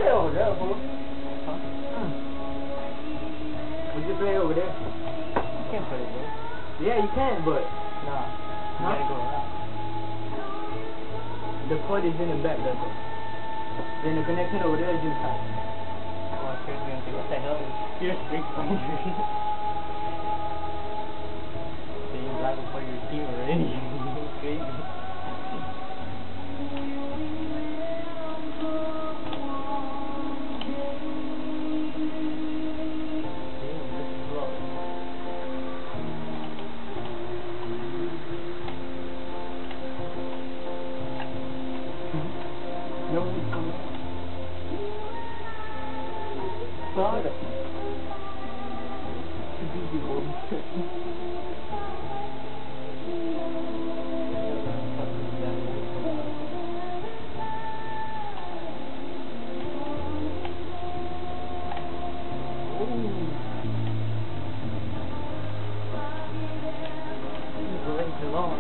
play over there, bro. Huh? We just play over there. You can't play there. Yeah, you can, but Nah. You Huh? gotta go around. the cord is in the back, that's all. Then the connection over there is inside. Oh, crazy. I'm like, what the hell? You're a Street Fighter. Then you rival for your team already. Crazy. Nobody's coming. Stop it. Too busy, boy. Going too long.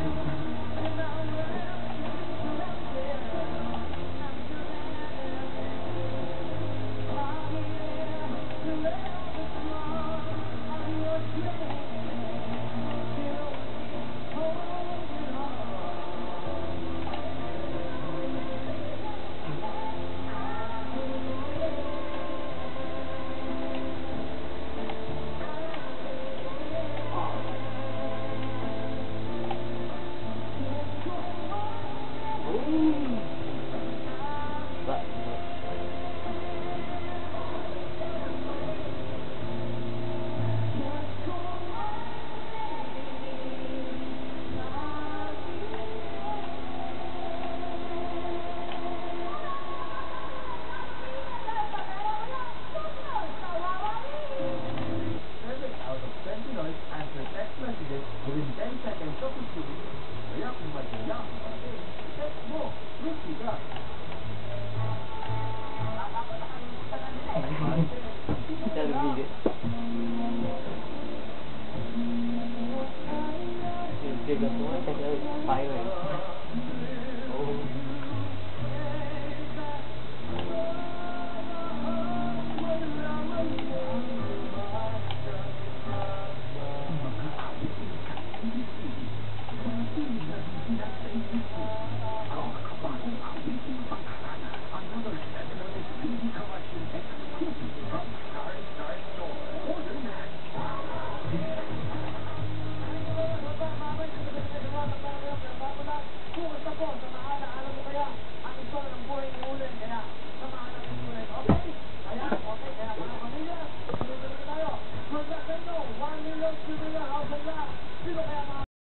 Answer text messages within 10 seconds of receiving it. Kaya kung madala ang pati, text mo, Ricky ka. That'll be it. Yung biggest one, kasi fire. Oh. Sino kaya